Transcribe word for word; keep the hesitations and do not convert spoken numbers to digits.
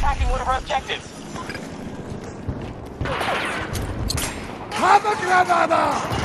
attacking one of our objectives. Have a grabber!